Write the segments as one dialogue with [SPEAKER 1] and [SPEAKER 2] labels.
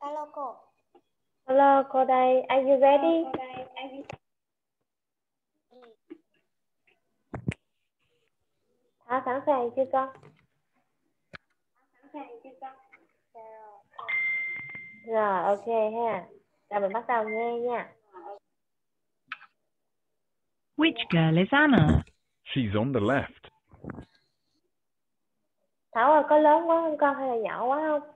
[SPEAKER 1] Hello cô.
[SPEAKER 2] Hello, cô đây. Are you ready? Thảo sẵn sàng chưa con? Rồi, ok ha. Rồi mình bắt đầu nghe nha.
[SPEAKER 3] Which girl is Anna?
[SPEAKER 4] She's on the left.
[SPEAKER 2] Thảo ơi, có lớn quá không con hay là nhỏ quá không?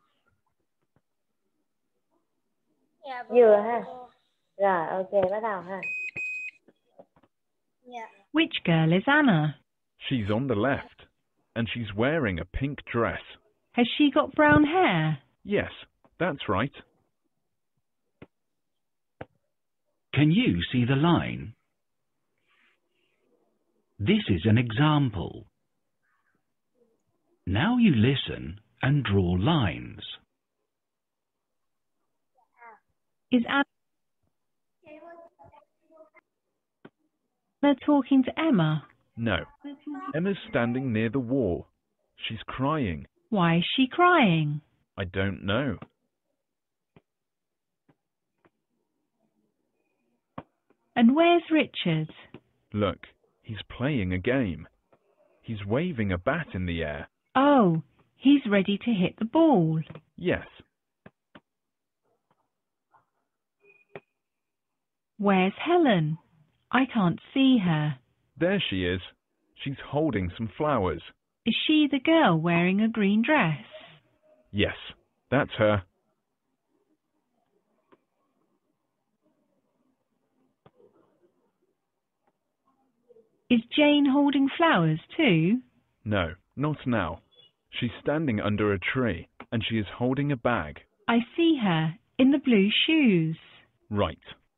[SPEAKER 1] Dạ,
[SPEAKER 2] Vừa ha. Rồi, ok, bắt đầu ha.
[SPEAKER 1] Dạ.
[SPEAKER 3] Which girl is Anna?
[SPEAKER 4] She's on the left, and she's wearing a pink dress.
[SPEAKER 3] Has she got brown hair?
[SPEAKER 4] Yes, that's right.
[SPEAKER 5] Can you see the line? This is an example. Now you listen and draw lines.
[SPEAKER 3] Is Anna talking to Emma?
[SPEAKER 4] No. Emma's standing near the wall. She's crying.
[SPEAKER 3] Why is she crying?
[SPEAKER 4] I don't know.
[SPEAKER 3] And where's Richard?
[SPEAKER 4] Look, he's playing a game. He's waving a bat in the air.
[SPEAKER 3] Oh, he's ready to hit the ball.
[SPEAKER 4] Yes.
[SPEAKER 3] Where's Helen? I can't see her.
[SPEAKER 4] There she is. She's holding some flowers.
[SPEAKER 3] Is she the girl wearing a green dress?
[SPEAKER 4] Yes, that's her.
[SPEAKER 3] Is Jane holding flowers too?
[SPEAKER 4] No, not now. She's standing under a tree, and she is holding a bag.
[SPEAKER 3] I see her in the blue shoes.
[SPEAKER 4] Right.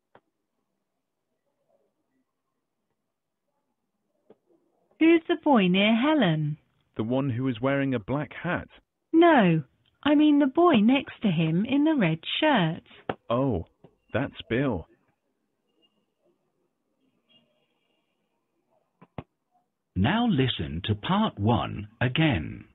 [SPEAKER 3] Who's the boy near Helen?
[SPEAKER 4] The one who is wearing a black hat.
[SPEAKER 3] No, I mean the boy next to him in the red shirt.
[SPEAKER 4] Oh, that's Bill.
[SPEAKER 5] Now listen to part 1 again.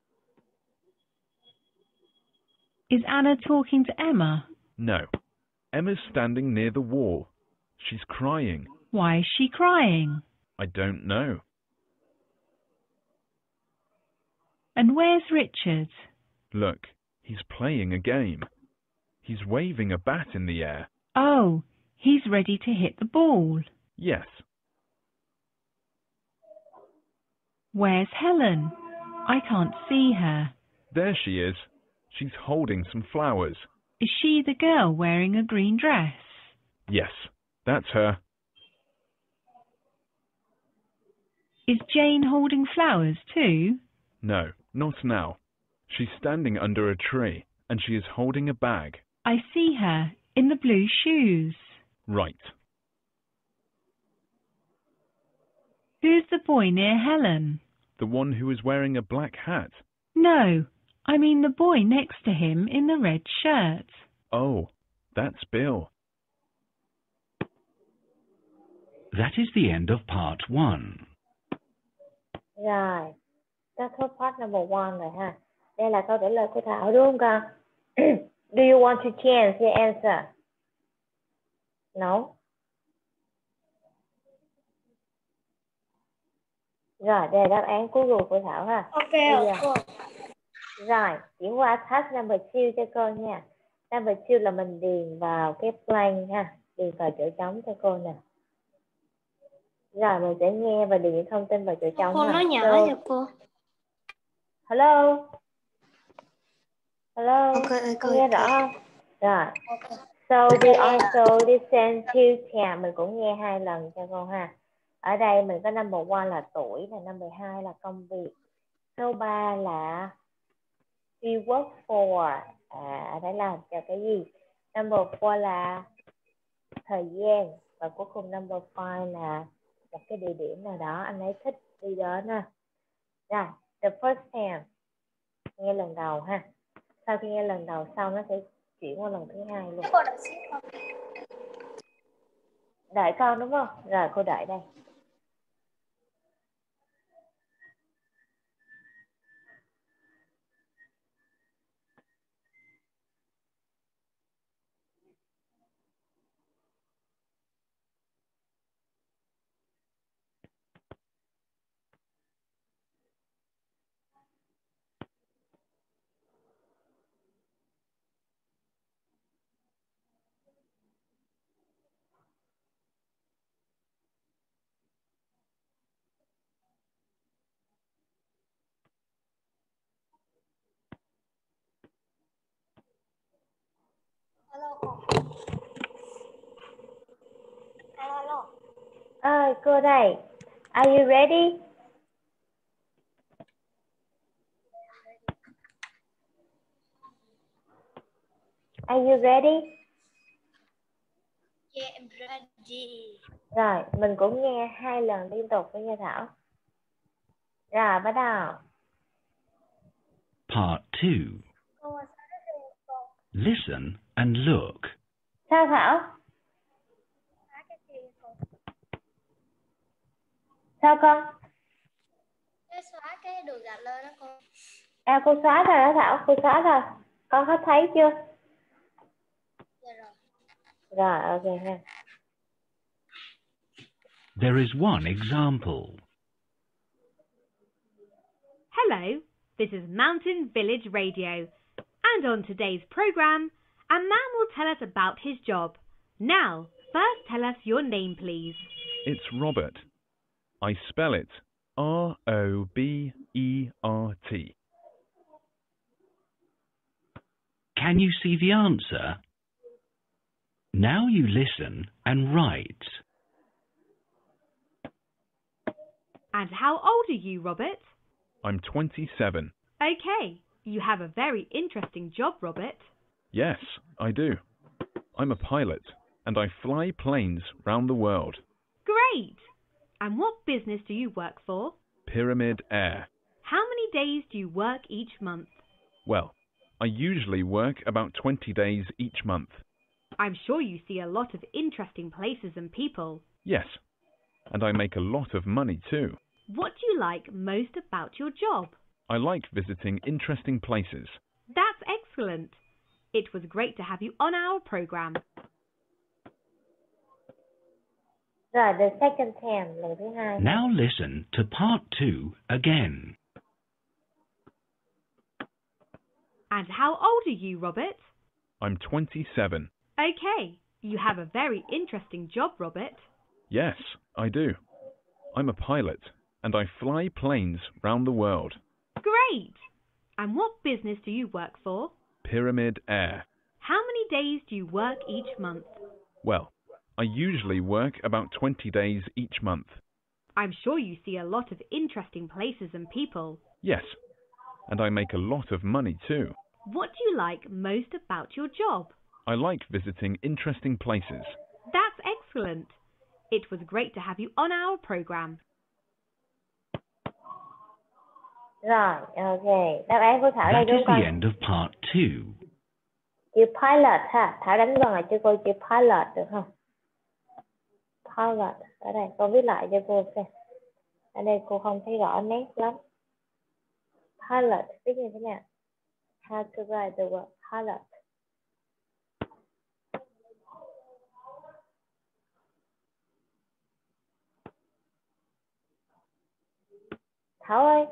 [SPEAKER 3] Is Anna talking to Emma?
[SPEAKER 4] No. Emma's standing near the wall. She's crying.
[SPEAKER 3] Why is she crying?
[SPEAKER 4] I don't know.
[SPEAKER 3] And where's Richard?
[SPEAKER 4] Look, he's playing a game. He's waving a bat in the air.
[SPEAKER 3] Oh, he's ready to hit the ball.
[SPEAKER 4] Yes.
[SPEAKER 3] Where's Helen? I can't see her.
[SPEAKER 4] There she is. She's holding some flowers.
[SPEAKER 3] Is she the girl wearing a green dress?
[SPEAKER 4] Yes, that's her.
[SPEAKER 3] Is Jane holding flowers too?
[SPEAKER 4] No, not now. She's standing under a tree, and she is holding a bag.
[SPEAKER 3] I see her in the blue shoes.
[SPEAKER 4] Right.
[SPEAKER 3] Who's the boy near Helen?
[SPEAKER 4] The one who is wearing a black hat.
[SPEAKER 3] No, I mean the boy next to him in the red shirt.
[SPEAKER 4] Oh, that's Bill.
[SPEAKER 5] That is the end of part 1.
[SPEAKER 2] Rồi, kết thúc part number 1 rồi ha. Đây là câu trả lời của Thảo đúng không con? Do you want to change your answer? No. Rồi, đây là đáp án cuối cùng của Thảo ha.
[SPEAKER 1] Ok
[SPEAKER 2] Bây giờ.
[SPEAKER 1] cô.
[SPEAKER 2] Rồi, chuyển qua task number 2 cho cô nha. Number 2 là mình điền vào cái blank ha. Điền vào chỗ trống cho cô nè. Rồi, mình sẽ nghe và điền những thông tin vào chỗ trống
[SPEAKER 1] Cô
[SPEAKER 2] ha.
[SPEAKER 1] nói nhỏ cho cô.
[SPEAKER 2] Hello. Hello.
[SPEAKER 1] Ok,
[SPEAKER 2] Cô nghe rõ không? Rồi.
[SPEAKER 1] Ok.
[SPEAKER 2] So we also listen two times. Mình cũng nghe 2 lần cho cô ha. Ở đây mình có number 1 là tuổi, và number 2 là công việc. Số 3 là we work for. Ở đây làm cho cái gì? Number 4 là thời gian. Và cuối cùng number 5 là một cái địa điểm nào đó anh ấy thích đi đến ha. Rồi, the first time. Nghe lần đầu ha. Sau khi nghe lần đầu xong nó sẽ chuyển qua lần thứ 2 luôn.
[SPEAKER 1] Cô đợi xíu con.
[SPEAKER 2] Đợi con đúng không? Rồi cô đợi đây.
[SPEAKER 1] Alo cô. Alo.
[SPEAKER 2] Cô đây. Are you ready? Are you ready?
[SPEAKER 1] Yeah, I'm ready.
[SPEAKER 2] Rồi, mình cũng nghe 2 lần liên tục với nha Thảo. Rồi, bắt đầu.
[SPEAKER 5] Part 2.
[SPEAKER 1] Cô ơi, sao nó rơi cô?
[SPEAKER 5] Listen and look.
[SPEAKER 2] Sao Thảo?
[SPEAKER 1] Xóa cái gì cô?
[SPEAKER 2] Sao con?
[SPEAKER 1] Cái xóa cái đường gạch lên đó cô.
[SPEAKER 2] Cô xóa rồi đó Thảo, cô xóa rồi. Con có thấy chưa?
[SPEAKER 1] Dạ rồi.
[SPEAKER 2] Rồi, ok ha.
[SPEAKER 5] There is one example.
[SPEAKER 6] Hello, this is Mountain Village Radio, and on today's programme, a man will tell us about his job. Now, first tell us your name, please.
[SPEAKER 4] It's Robert. I spell it Robert.
[SPEAKER 5] Can you see the answer? Now you listen and write.
[SPEAKER 6] And how old are you, Robert?
[SPEAKER 4] I'm 27.
[SPEAKER 6] Okay, you have a very interesting job, Robert.
[SPEAKER 4] Yes, I do. I'm a pilot, and I fly planes round the world.
[SPEAKER 6] Great! And what business do you work for?
[SPEAKER 4] Pyramid Air.
[SPEAKER 6] How many days do you work each month?
[SPEAKER 4] Well, I usually work about 20 days each month.
[SPEAKER 6] I'm sure you see a lot of interesting places and people.
[SPEAKER 4] Yes, and I make a lot of money too.
[SPEAKER 6] What do you like most about your job?
[SPEAKER 4] I like visiting interesting places.
[SPEAKER 6] That's excellent. It was great to have you on our programme.
[SPEAKER 2] Rồi, the second time, lần thứ hai.
[SPEAKER 5] Now listen to part 2 again.
[SPEAKER 6] And how old are you, Robert?
[SPEAKER 4] I'm 27.
[SPEAKER 6] Okay, you have a very interesting job, Robert.
[SPEAKER 4] Yes, I do. I'm a pilot, and I fly planes round the world.
[SPEAKER 6] Great! And what business do you work for?
[SPEAKER 4] Pyramid Air.
[SPEAKER 6] How many days do you work each month?
[SPEAKER 4] Well, I usually work about 20 days each month.
[SPEAKER 6] I'm sure you see a lot of interesting places and people.
[SPEAKER 4] Yes, and I make a lot of money too.
[SPEAKER 6] What do you like most about your job?
[SPEAKER 4] I like visiting interesting places.
[SPEAKER 6] That's excellent. It was great to have you on our programme.
[SPEAKER 2] Rồi, ok. Đáp án của Thảo đây
[SPEAKER 5] That
[SPEAKER 2] đúng
[SPEAKER 5] is
[SPEAKER 2] không?
[SPEAKER 5] the end of part 2.
[SPEAKER 2] Chữ pilot ha. Thảo đánh vần lại cho cô chữ pilot được không? Pilot. Ở đây, cô viết lại cho cô xem. Ở đây cô không thấy rõ nét lắm. Pilot, viết như thế nào? How to write the word pilot. Thảo ơi.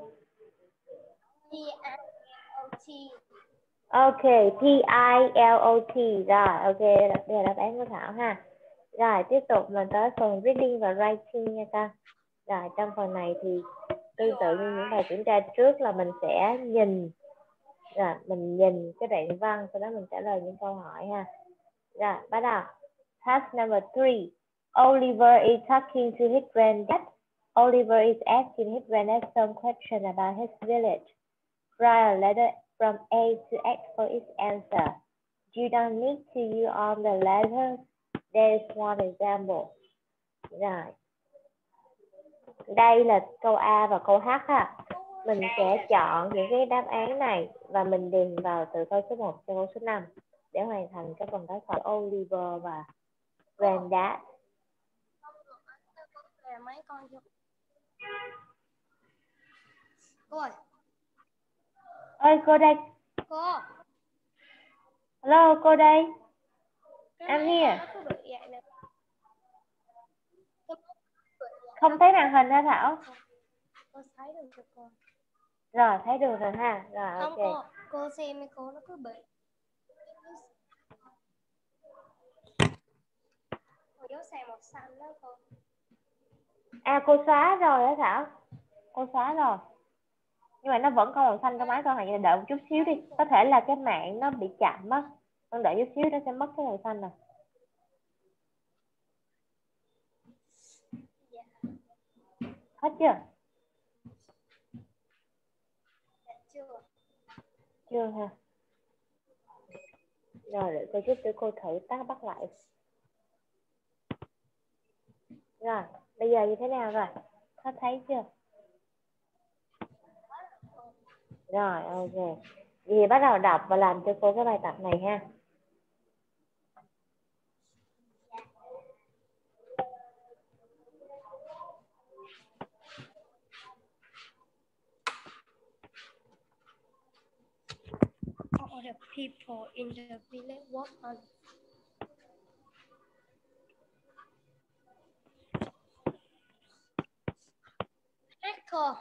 [SPEAKER 1] P-I-L-O-T.
[SPEAKER 2] Ok, P-I-L-O-T. Rồi, ok, đây là đáp án của Thảo ha. Rồi, tiếp tục mình tới phần reading và writing nha con. Rồi, trong phần này thì tương tự như những bài kiểm tra trước là mình sẽ nhìn. Rồi, mình nhìn cái đoạn văn, sau đó mình trả lời những câu hỏi ha. Rồi, bắt đầu. Task number 3. Oliver is talking to his granddad. Oliver is asking his granddad some questions about his village. Write a letter from A to X for each answer. You don't need to use all the letters. There is one example. Rồi. Đây là câu A và câu H ha. Mình sẽ chọn những cái đáp án này và mình điền vào từ câu số 1 cho câu số 5 để hoàn thành cái phần đối thoại Oliver và granddad.
[SPEAKER 1] Mấy con vô. Cô ơi.
[SPEAKER 2] Ơi cô đây.
[SPEAKER 1] Cô.
[SPEAKER 2] Hello cô đây.
[SPEAKER 1] Cái
[SPEAKER 2] I'm
[SPEAKER 1] máy
[SPEAKER 2] here.
[SPEAKER 1] nó cứ bị vậy nè.
[SPEAKER 2] Không thấy màn hình hả Thảo?
[SPEAKER 1] Cô thấy được cho cô.
[SPEAKER 2] Rồi thấy được rồi ha. Rồi
[SPEAKER 1] Không
[SPEAKER 2] ok.
[SPEAKER 1] cô xem cô nó cứ bị. Cô dấu xài màu xanh đó cô.
[SPEAKER 2] À cô xóa rồi hả Thảo? Cô xóa rồi. Nhưng mà nó vẫn còn màu xanh trong máy con này, đợi một chút xíu đi. Có thể là cái mạng nó bị chậm á. Con đợi chút xíu nó sẽ mất cái màu xanh này. Hết chưa?
[SPEAKER 1] Chưa.
[SPEAKER 2] Chưa ha. Rồi để cô chút để cô thử bắt lại. Rồi, bây giờ như thế nào rồi? Có thấy chưa? Rồi, ok. Thì bắt đầu đọc và làm cho cô cái bài tập này ha.
[SPEAKER 1] All the people in the village walk on. Hát cô.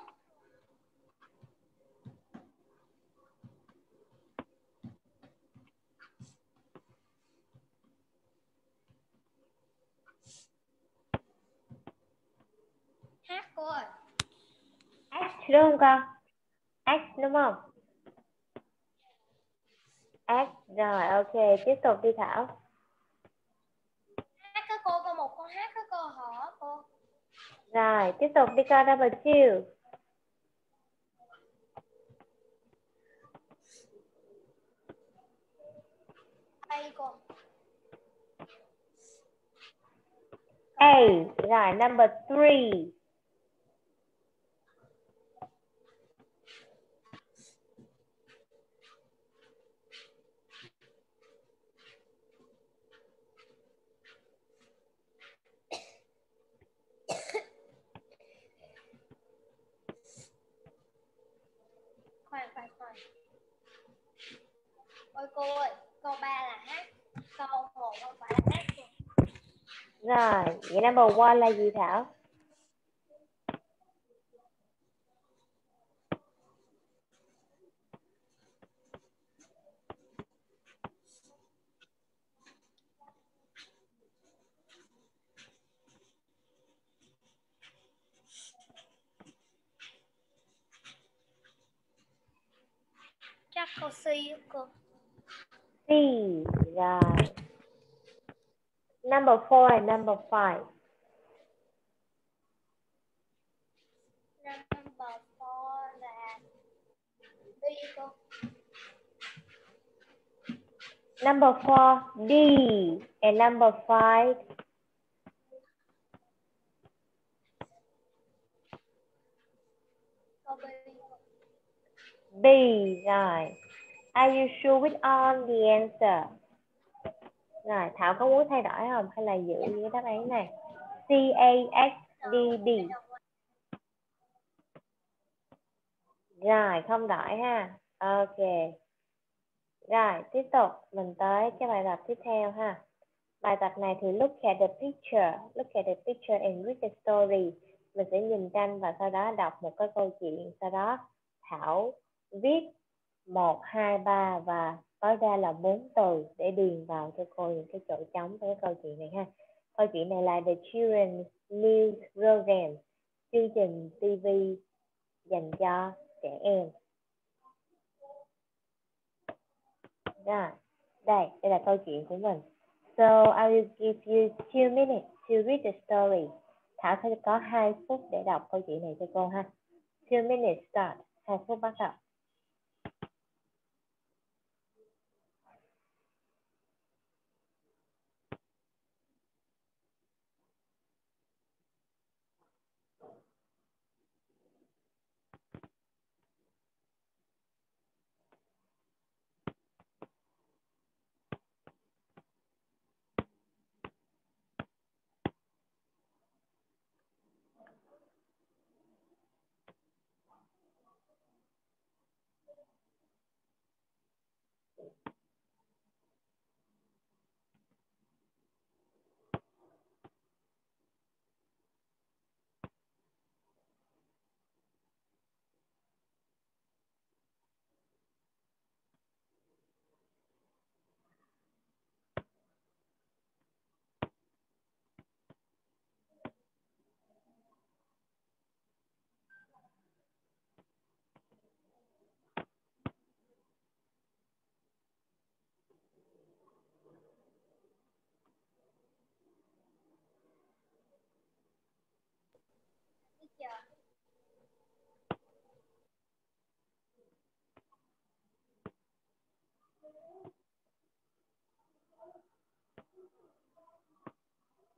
[SPEAKER 1] Hát cô ơi.
[SPEAKER 2] X đúng không con? X đúng không? X, rồi ok, tiếp tục đi Thảo.
[SPEAKER 1] Hát cái cô một con hát cái cô hả cô?
[SPEAKER 2] Rồi, tiếp tục đi con number 2.
[SPEAKER 1] Đây cô.
[SPEAKER 2] A, rồi number 3.
[SPEAKER 1] Khoan. Ôi cô ơi, câu 3 là hát, câu 1 không phải là hát cô.
[SPEAKER 2] Rồi, vậy number 1 là gì Thảo?
[SPEAKER 1] Chắc câu C cô.
[SPEAKER 2] C, rồi. Number 4 and number 5.
[SPEAKER 1] Number 4 là D cô.
[SPEAKER 2] Number 4, D. And number 5.
[SPEAKER 1] Câu B.
[SPEAKER 2] B, rồi. Are you sure with all the answer? Rồi, Thảo có muốn thay đổi không? Hay là giữ cái đáp án này? C, A, X, D, D. Rồi, không đổi ha. Ok. Rồi, tiếp tục. Mình tới cái bài tập tiếp theo ha. Bài tập này thì look at the picture. Look at the picture and read the story. Mình sẽ nhìn tranh và sau đó đọc một cái câu chuyện. Sau đó Thảo viết 1, 2, 3 và tối đa là 4 từ để điền vào cho cô những cái chỗ trống với cái câu chuyện này ha. Câu chuyện này là The Children's News Program, chương trình TV dành cho trẻ em. Rồi, đây là câu chuyện của mình. So I will give you 2 minutes to read the story. Thảo sẽ có 2 phút để đọc câu chuyện này cho cô ha. 2 minutes start. 2 phút bắt đầu.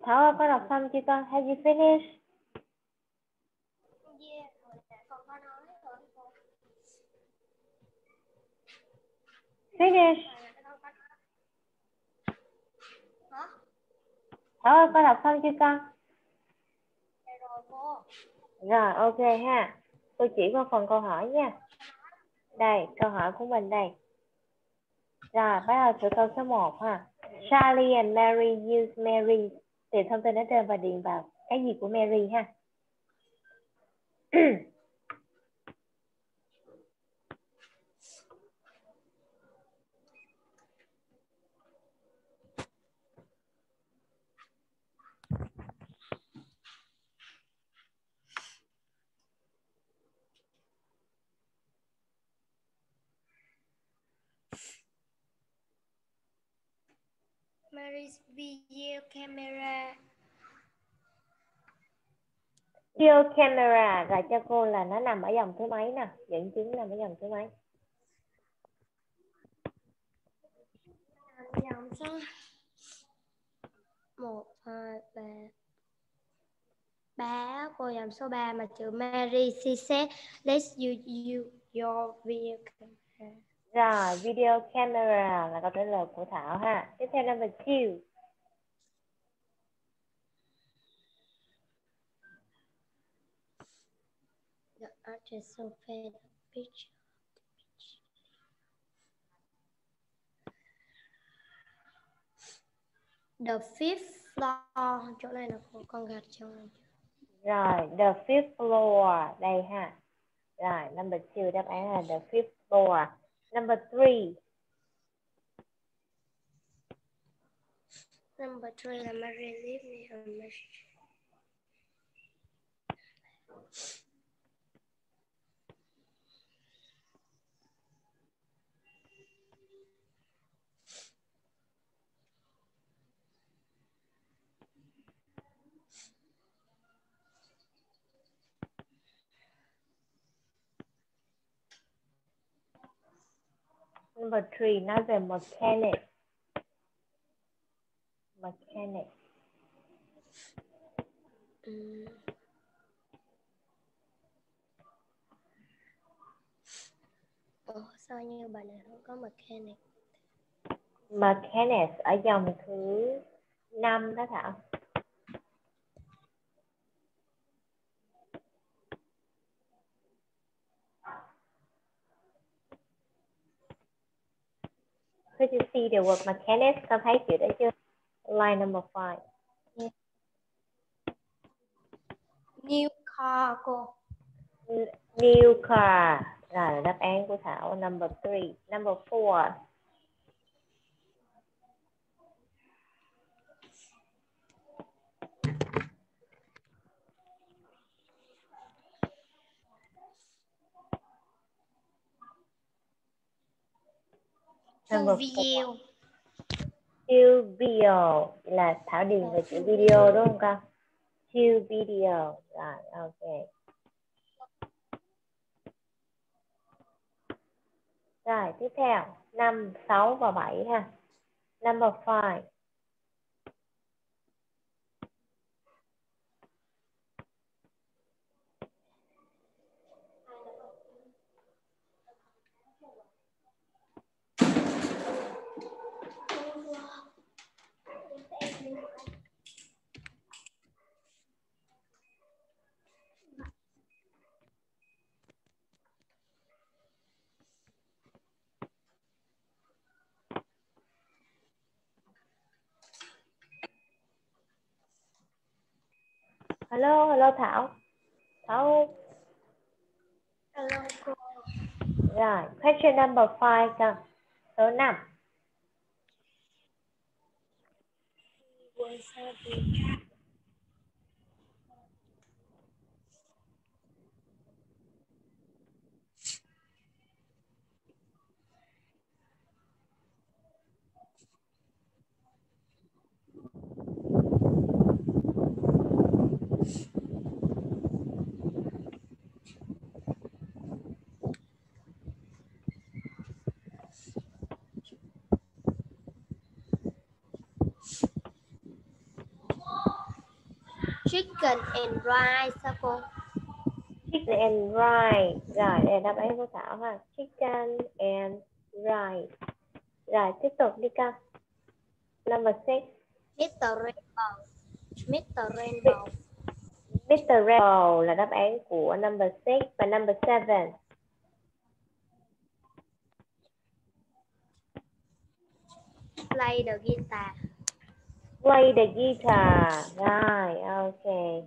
[SPEAKER 2] Thảo ơi, con đọc xong chưa con? Have you finished?
[SPEAKER 1] Yeah, hồi nãy con có nói rồi cô.
[SPEAKER 2] Finish.
[SPEAKER 1] Hồi nãy con có nói. Hả?
[SPEAKER 2] Thảo ơi, con đọc xong chưa con?
[SPEAKER 1] Dạ rồi cô.
[SPEAKER 2] Rồi, ok ha. Tôi chỉ qua phần câu hỏi nha. Đây, câu hỏi của mình đây. Rồi, bắt đầu từ câu số 1 ha. Charlie and Mary use Mary. Tìm thông tin ở trên và điền vào cái gì của Mary ha.
[SPEAKER 1] Mary's video camera.
[SPEAKER 2] Video camera, rồi cho cô là nó nằm ở dòng thứ mấy nè, dẫn chứng nằm ở dòng thứ mấy.
[SPEAKER 1] Dòng số 1, 2, 3. 3 cô, dòng số 3 mà chữ Mary, she said let's use your video camera.
[SPEAKER 2] Rồi, video camera là câu trả lời của Thảo ha. Tiếp theo number 2.
[SPEAKER 1] The artist so paid a picture. The fifth floor, chỗ này là con gạch trong.
[SPEAKER 2] Rồi, the fifth floor, đây ha. Rồi, number 2 đáp án là the fifth floor. Number 3.
[SPEAKER 1] Number 3 là Mary leave me a message.
[SPEAKER 2] Number 3 nói về mechanic. Mechanic.
[SPEAKER 1] Sao như bài này không có mechanic?
[SPEAKER 2] Mechanic ở dòng thứ 5 đó Thảo. Could you see the word mechanic? Con thấy chữ đó chưa? Line number 5.
[SPEAKER 1] New car cô.
[SPEAKER 2] New car. Rồi đáp án của Thảo number 3. Number 4. Number 4. Chill video là Thảo điền về chữ video đúng không con? Chill video. Rồi ok. Rồi tiếp theo 5, 6 và 7 ha. Number 5. Hello Thảo. Thảo ơi.
[SPEAKER 1] Hello cô.
[SPEAKER 2] Rồi, question number 5 con. Số 5.
[SPEAKER 1] Chicken and rice sao cô?
[SPEAKER 2] Chicken and rice. Rồi, đây là đáp án của Thảo ha. Chicken and rice. Rồi, tiếp tục đi con. Number 6.
[SPEAKER 1] Mr. Rainbow. Mr. Rainbow.
[SPEAKER 2] Mr. Rainbow là đáp án của number 6 và number 7.
[SPEAKER 1] Play the guitar.
[SPEAKER 2] Play the guitar. Rồi, ok.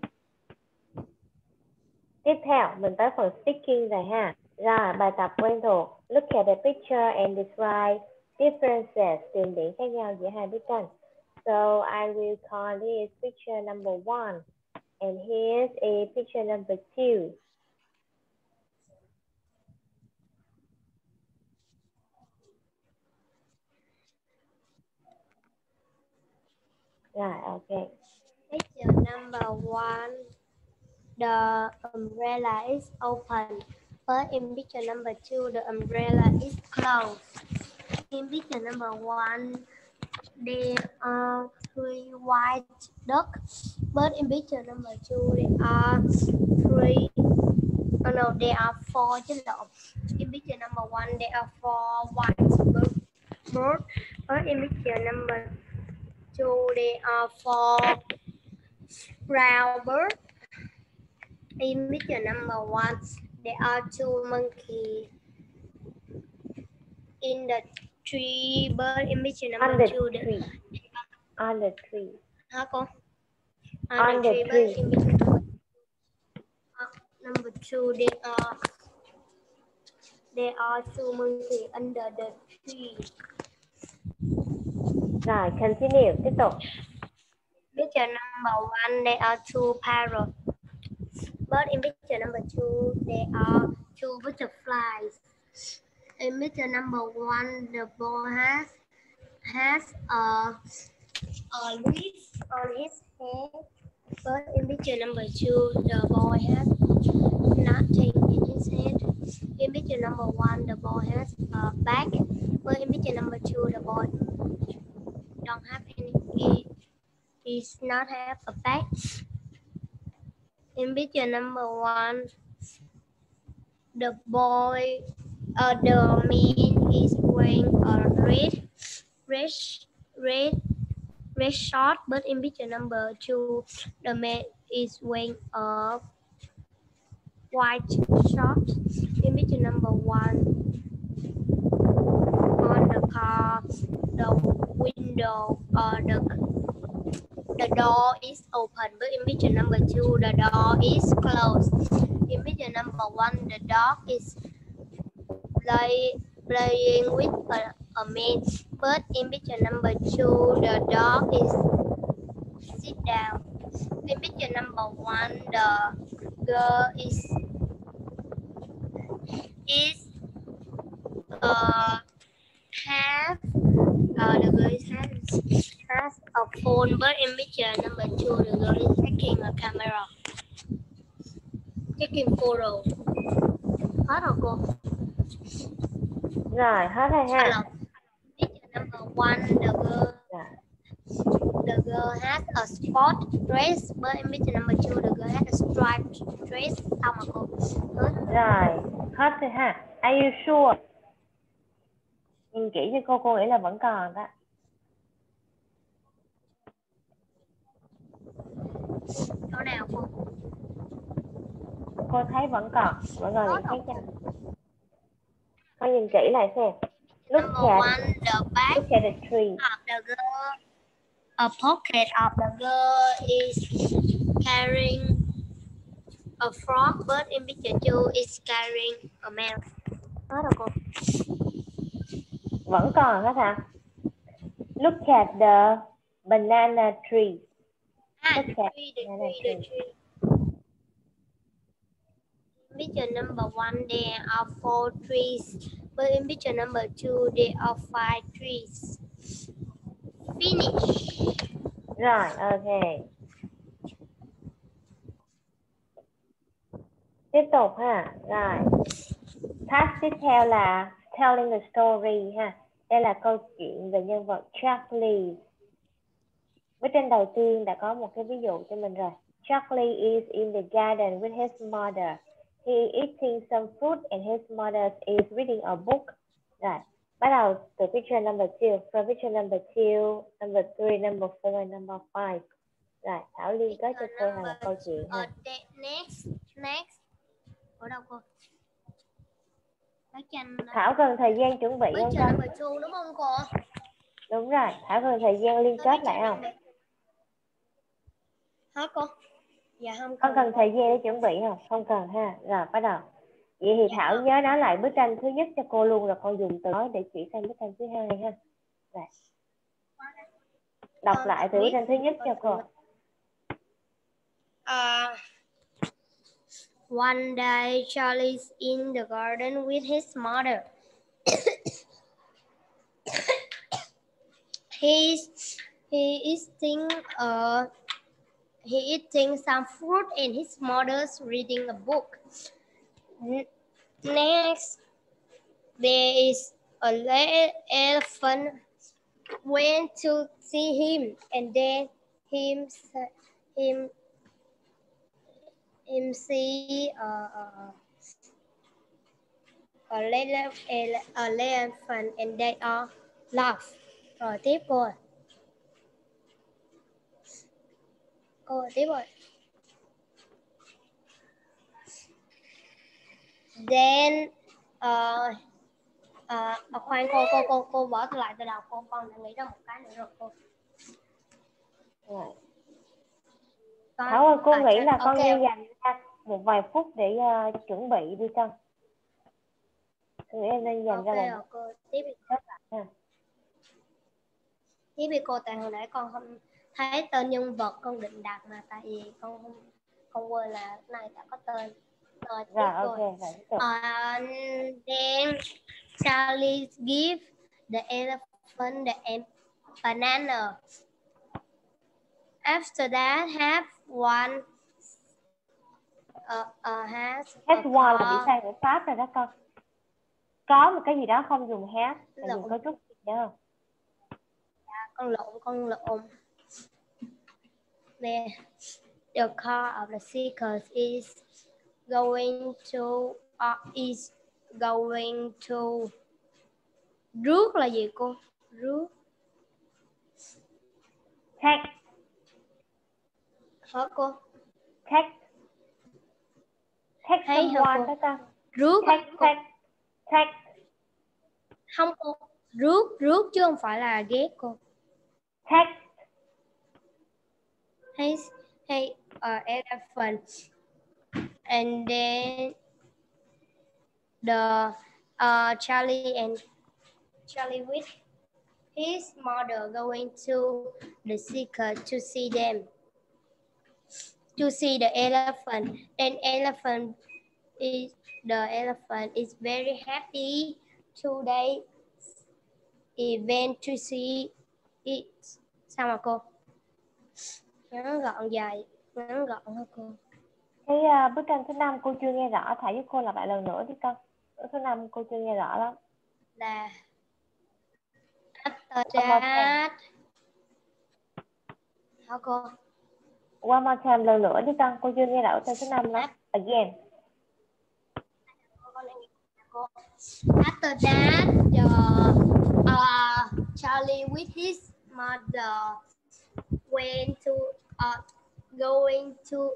[SPEAKER 2] Tiếp theo, mình tới phần speaking rồi ha. Rồi, bài tập quen thuộc. Look at the picture and describe differences. Tìm điểm khác nhau giữa hai bức tranh. So, I will call this picture number 1. And here's a picture number 2. Rồi, ok.
[SPEAKER 1] Picture number 1. The umbrella is open. But in picture number 2, the umbrella is closed. In picture number 1, there are 3 white ducks. But in picture number 2, there are 4 chứ lộn. In picture number 1, there are 4 white birds. But in picture number 2, there are 4 brown birds. In picture number 1, there are 2 monkeys in the tree. But in picture number 2,
[SPEAKER 2] On the tree.
[SPEAKER 1] hả cô?
[SPEAKER 2] On the
[SPEAKER 1] tree.
[SPEAKER 2] tree.
[SPEAKER 1] But in picture number 2, there are 2 monkeys under the tree.
[SPEAKER 2] Rồi, continue, tiếp tục.
[SPEAKER 1] Picture number 1, there are 2 parrots. But in picture number 2, there are 2 butterflies. In picture number 1, the boy has a leaf on his head. But in picture number 2, the boy has nothing in his head. In picture number 1, the boy has a bag. But in picture number 2, the boy don't have any. He does not have a bag. In picture number 1, the man is wearing a red short. But in picture number 2, the man is wearing a white short. In picture number 1, on the car, the window or the door is open. But in picture number 2, the door is closed. In picture number 1, the dog is playing with a man. But in picture number 2, the dog is sit down. In picture number 1, the girl has a phone. But in picture number 2, the girl is taking a camera, taking photo. Hết rồi cô.
[SPEAKER 2] Rồi, hết rồi ha.
[SPEAKER 1] Picture number 1, the girl has a sport dress. But in picture number 2, the girl has a striped dress. Xong rồi cô.
[SPEAKER 2] Rồi, hết rồi ha. Are you sure? Nhìn kỹ cho cô nghĩ là vẫn còn đó.
[SPEAKER 1] Chỗ nào cô?
[SPEAKER 2] Cô thấy vẫn còn những khác nhau. Con nhìn kỹ lại xem. Look at the tree.
[SPEAKER 1] The girl, a pocket of the girl is carrying a frog. But in picture 2 is carrying a mouse. Hết rồi cô.
[SPEAKER 2] Vẫn còn hết hả? Look at the banana tree.
[SPEAKER 1] The tree. Picture number 1, there are 4 trees. But in picture number 2, there are 5 trees. Finish.
[SPEAKER 2] Rồi, ok. Tiếp tục ha. Rồi. Task tiếp theo là telling a story ha. Đây là câu chuyện về nhân vật Charlie. Bức tranh đầu tiên đã có một cái ví dụ cho mình rồi. Charlie is in the garden with his mother. He is eating some fruit and his mother is reading a book. Rồi, bắt đầu từ picture number 2. From picture number 2, number 3, number 4, and number 5. Rồi, Thảo liên kết cho cô thành một câu chuyện ha.
[SPEAKER 1] Next. Ở đâu cô?
[SPEAKER 2] Thảo cần thời gian chuẩn bị không con?
[SPEAKER 1] Picture number 2 đúng không cô?
[SPEAKER 2] Đúng rồi, Thảo cần thời gian liên kết lại không?
[SPEAKER 1] Hả cô? Dạ không
[SPEAKER 2] Con cần thời gian để chuẩn bị không? Không cần ha. Rồi bắt đầu. Vậy thì Thảo nhớ nói lại bức tranh thứ nhất cho cô luôn, rồi con dùng từ nói để chỉ sang bức tranh thứ hai ha. Rồi. Đọc lại từ bức tranh thứ nhất cho cô.
[SPEAKER 1] One day Charlie's in the garden with his mother. He eating some fruit and his mother's reading a book. Next, there is a elephant went to see him, and then him see a elephant and they all laugh. Rồi tiếp cô. Cô tiếp rồi. Then khoan cô bỏ lại từ đầu con đã nghĩ ra một cái nữa rồi cô.
[SPEAKER 2] Rồi. Thảo ơi, cô nghĩ là con nên dành ra một vài phút để chuẩn bị đi con. Cô nghĩ em nên dành ra một
[SPEAKER 1] cô tiếp đi. Tiếp đi cô, tại hồi nãy con không thấy tên nhân vật con định đặt mà tại vì con quên là cái này đã có tên. Rồi then Charlie give the elephant the banana. After that, have one
[SPEAKER 2] là bị sai ngữ pháp rồi đó con. Có một cái gì đó không dùng have, mà dùng cấu trúc gì đó không?
[SPEAKER 1] Con lộn. The car of the seekers is going to rước là gì cô? Rước.
[SPEAKER 2] Take.
[SPEAKER 1] Hả cô?
[SPEAKER 2] Take someone đó con.
[SPEAKER 1] Rước.
[SPEAKER 2] Take.
[SPEAKER 1] Không cô. Rước chứ không phải là ghét cô.
[SPEAKER 2] Take.
[SPEAKER 1] Hey, elephant. And then the Charlie with his mother going to the seeker to see the elephant. And the elephant is very happy today event to see it. Sao mà cô? Ngắn gọn hả cô?
[SPEAKER 2] Cái bức tranh thứ 5 cô chưa nghe rõ, thả với cô lặp lại lần nữa đi con. Bức thứ 5 cô chưa nghe rõ lắm.
[SPEAKER 1] Là after that. Hả cô?
[SPEAKER 2] One more time lần nữa đi con, cô chưa nghe rõ bức tranh thứ 5 lắm. Again.
[SPEAKER 1] After that, Charlie with his mother went to going to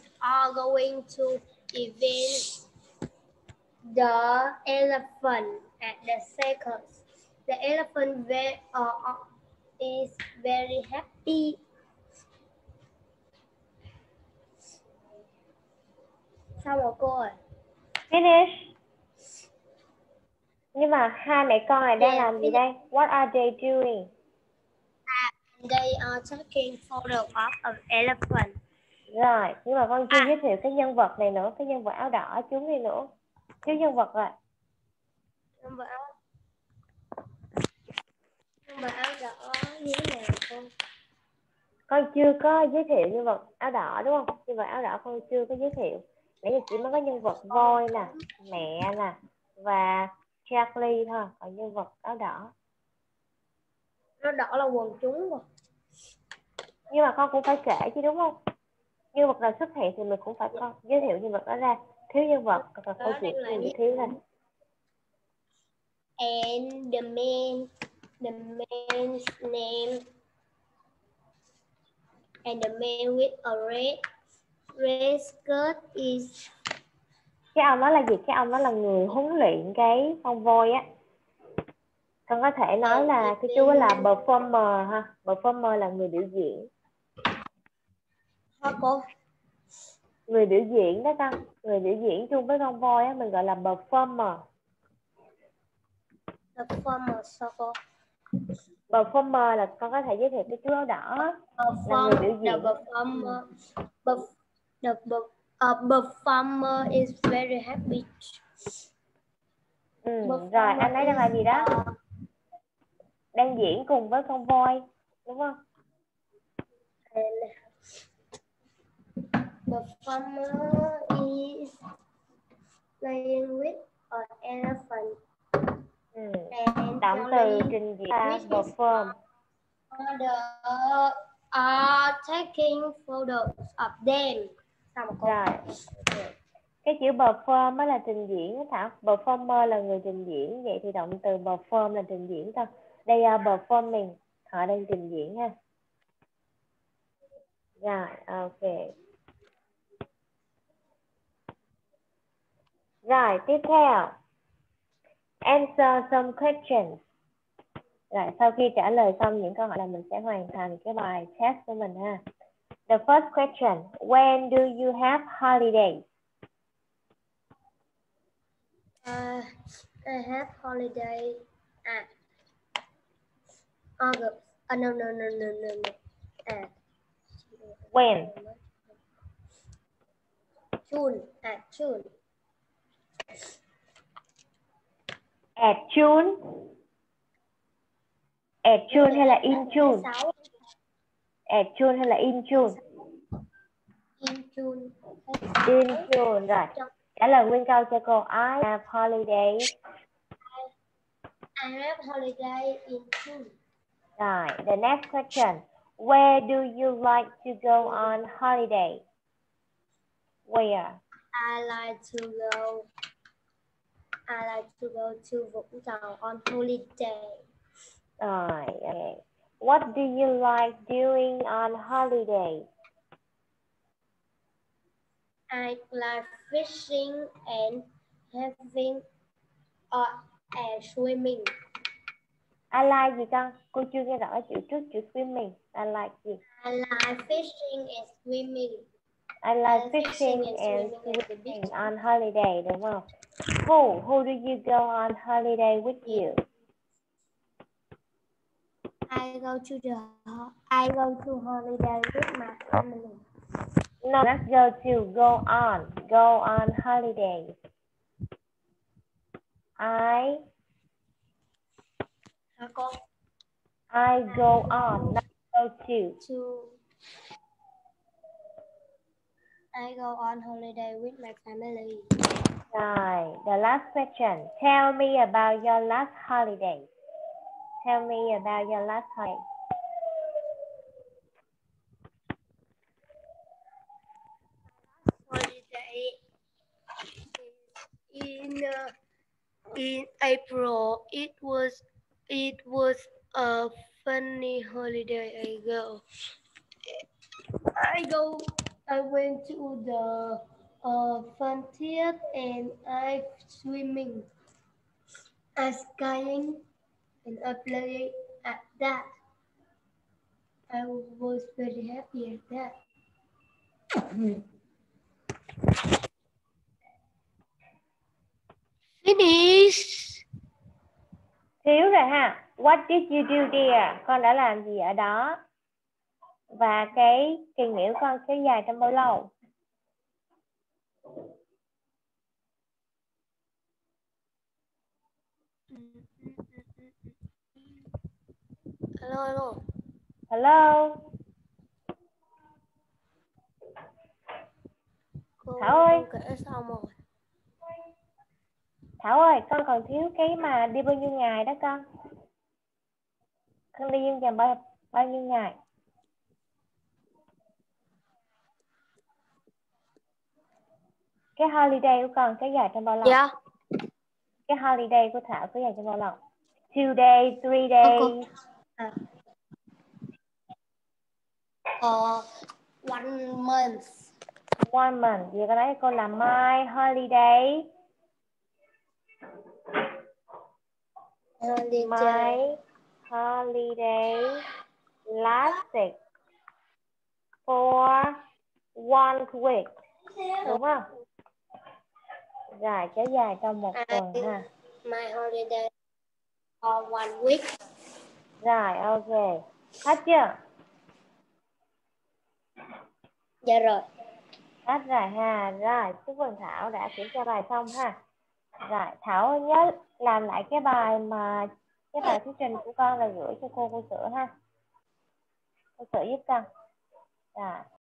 [SPEAKER 1] event the elephant at the circus. The elephant is very happy. Sao rồi cô ơi?
[SPEAKER 2] Finish. Nhưng mà hai mẹ con này đang làm gì đây? What are they doing?
[SPEAKER 1] They are taking photo of an elephant.
[SPEAKER 2] Rồi, nhưng mà con chưa giới thiệu cái nhân vật này nữa, cái nhân vật áo đỏ chúng đi nữa. Chứ nhân vật rồi.
[SPEAKER 1] Nhân vật áo đỏ như thế nào cô?
[SPEAKER 2] Con chưa có giới thiệu nhân vật áo đỏ đúng không? Nhân vật áo đỏ con chưa có giới thiệu. Nãy giờ chỉ mới có nhân vật voi nè, mẹ nè và Charlie thôi, còn nhân vật áo đỏ.
[SPEAKER 1] Áo đỏ là quần chúng rồi.
[SPEAKER 2] Nhưng mà con cũng phải kể chứ đúng không? nhân vật nào xuất hiện thì mình cũng phải giới thiệu nhân vật đó ra. Thiếu nhân vật hoặc là câu chuyện thì bị thiếu ra.
[SPEAKER 1] And the man's name and the man with a red skirt is.
[SPEAKER 2] Cái ông đó là gì? Cái ông đó là người huấn luyện cái con voi á. Con có thể nói là cái chú là performer ha. Performer là người biểu diễn.
[SPEAKER 1] Hả cô?
[SPEAKER 2] Người biểu diễn đó con. Người biểu diễn chung với con voi á, mình gọi là performer.
[SPEAKER 1] Performer sao cô?
[SPEAKER 2] Performer là con có thể giới thiệu cái chú áo đỏ là người biểu diễn.
[SPEAKER 1] The performer is very happy.
[SPEAKER 2] Rồi anh ấy đang làm gì đó? Đang diễn cùng với con voi, đúng không?
[SPEAKER 1] Performer is playing with an elephant.
[SPEAKER 2] Động từ trình diễn là perform.
[SPEAKER 1] Are taking photos of them.
[SPEAKER 2] Rồi. Cái chữ perform đó là trình diễn Thảo. Performer là người trình diễn. Vậy thì động từ perform là trình diễn thôi. They are performing. Họ đang trình diễn ha. Rồi, ok. Rồi, tiếp theo. Answer some questions. Rồi, sau khi trả lời xong những câu hỏi là mình sẽ hoàn thành cái bài test của mình ha. The first question. When do you have holidays?
[SPEAKER 1] I have holiday at August. No.
[SPEAKER 2] When?
[SPEAKER 1] June. At June.
[SPEAKER 2] At June? At June hay là in June? At June hay là in June?
[SPEAKER 1] In June.
[SPEAKER 2] In June, rồi. Trả lời nguyên câu cho cô. I have holiday.
[SPEAKER 1] I have holiday in June.
[SPEAKER 2] Rồi, the next question. Where do you like to go on holiday? Where?
[SPEAKER 1] I like to go to Vũng Tàu on holiday.
[SPEAKER 2] Rồi, okay. What do you like doing on holiday?
[SPEAKER 1] I like fishing and having and swimming.
[SPEAKER 2] I like gì con? Cô chưa nghe rõ chữ trước chữ swimming. I like gì?
[SPEAKER 1] I like fishing and swimming.
[SPEAKER 2] I like fishing and swimming on holiday, đúng không? Who do you go on holiday with you?
[SPEAKER 1] I go to holiday with my family.
[SPEAKER 2] No, let's go on holiday. I go on, not go to.
[SPEAKER 1] I go on holiday with my family.
[SPEAKER 2] Right. The last question. Tell me about your last holiday. Tell me about your last holiday.
[SPEAKER 1] Holiday in April. It was a funny holiday. I went to the fun theater and I swimming, I skiing, and I played at that. I was very happy at that. Finish.
[SPEAKER 2] Thiếu rồi ha. What did you do there? Con đã làm gì ở đó? Và cái kỳ nghỉ của con kéo dài trong bao lâu?
[SPEAKER 1] Hello.
[SPEAKER 2] Hello. Thảo ơi.
[SPEAKER 1] Kể xong rồi.
[SPEAKER 2] Thảo ơi, con còn thiếu cái mà đi bao nhiêu ngày đó con? Con đi trong vòng bao nhiêu ngày? Cái holiday của con kéo dài trong bao lâu?
[SPEAKER 1] Dạ.
[SPEAKER 2] Cái holiday của Thảo kéo dài trong bao lâu? 2 days, 3 days.
[SPEAKER 1] One month.
[SPEAKER 2] 1 month. Vậy con nói con là my holiday. My holiday lasted for 1 week. Đúng không? Rồi kéo dài trong 1 tuần ha.
[SPEAKER 1] My holiday for 1 week.
[SPEAKER 2] Rồi ok. Hết chưa?
[SPEAKER 1] Dạ rồi.
[SPEAKER 2] Hết rồi ha. Rồi chúc mừng Thảo đã kiểm tra bài xong ha. Rồi Thảo nhớ làm lại cái bài thuyết trình của con là gửi cho cô Sữa ha. Cô Sữa giúp con. Rồi.